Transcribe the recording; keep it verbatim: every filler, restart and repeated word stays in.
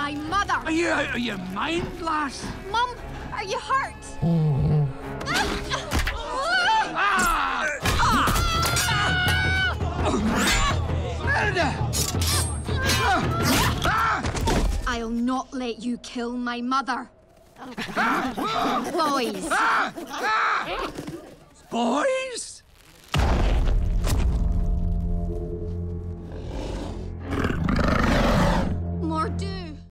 my mother! Are you out of your mind, lass? Mum, are you hurt? Ah! Merida! I'll not let you kill my mother. Boys! Boys?